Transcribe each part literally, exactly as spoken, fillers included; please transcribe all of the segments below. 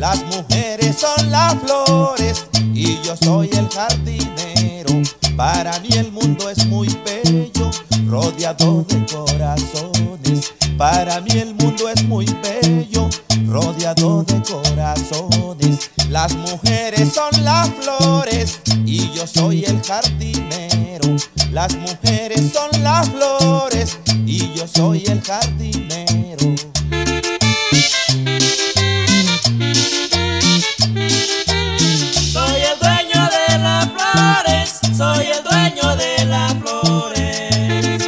Las mujeres son las flores y yo soy el jardinero. Para mí el mundo es muy bello, rodeado de corazones. Para mí el mundo es muy bello, rodeado de corazones. Las mujeres son las flores y yo soy el jardinero. Las mujeres son las flores y yo soy el jardinero. Soy el dueño de las flores, soy el dueño de las flores.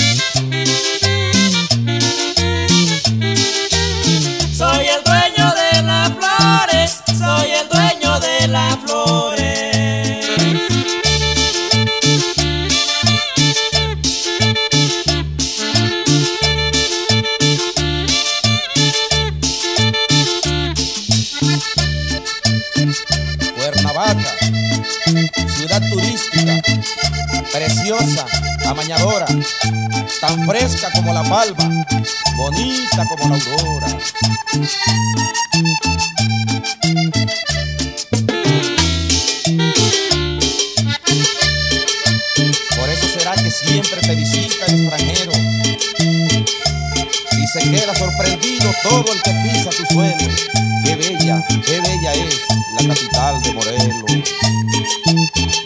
Soy el dueño de las flores, soy el dueño de las flores. Cuernavaca, ciudad turística, preciosa, amañadora, tan fresca como la palma, bonita como la aurora. Por eso será que siempre te visita el extranjero y se queda sorprendido todo el que pisa tu suelo. Qué bella, qué bella es la capital de Morelos.